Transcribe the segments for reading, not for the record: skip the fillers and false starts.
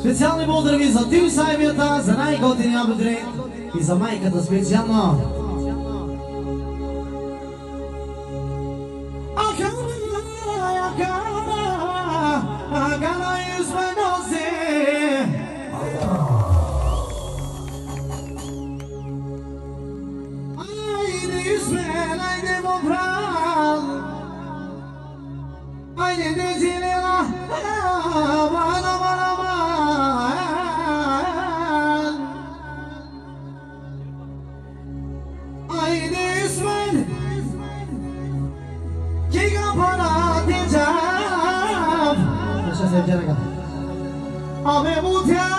Specjalny pozdrowień za tym sajmieta, za najgodniej abudry i za majkę to specjalno. Agana jest menozy. Ajde Ismail, ajde Mobral, ajde Dezilena, bana bana man. Ajde Ismail, kiga para tejab. Proszę sobie wziąć. Ame mutia,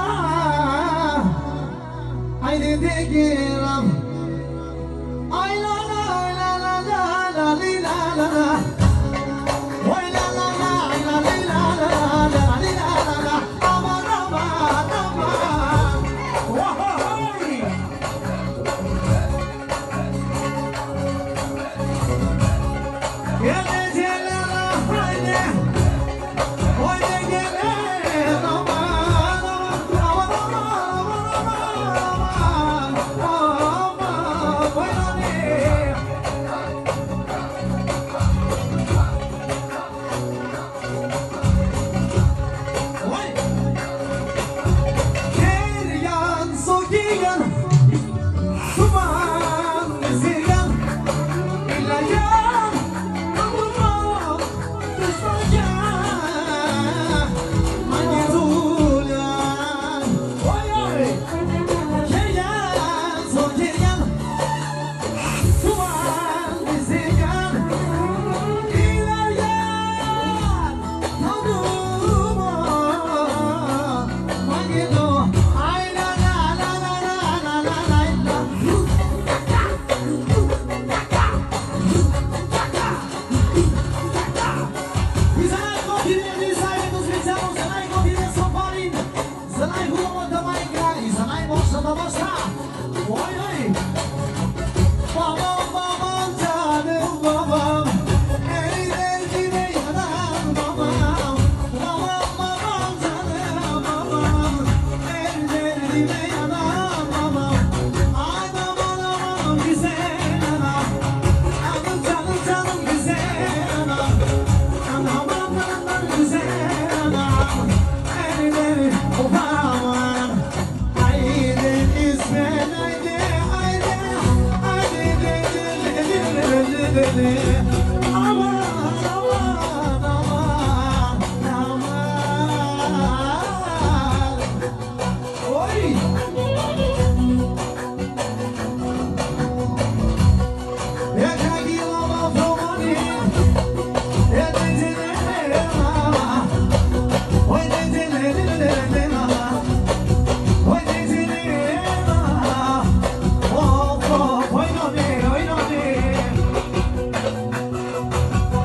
ajde degiram. Ay la la la la la la li la la la. Ay la la la la li la la la li la la la. Aman aman aman. Wahai. Gele gele la hayde. Hayde gele aman aman aman aman aman.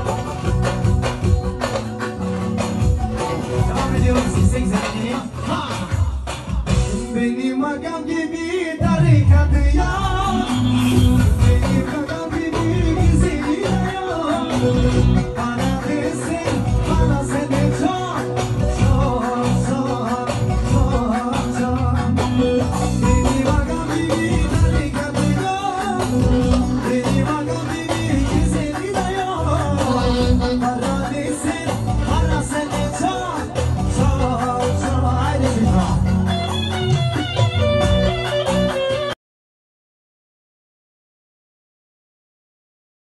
Six, 7, 8, 5.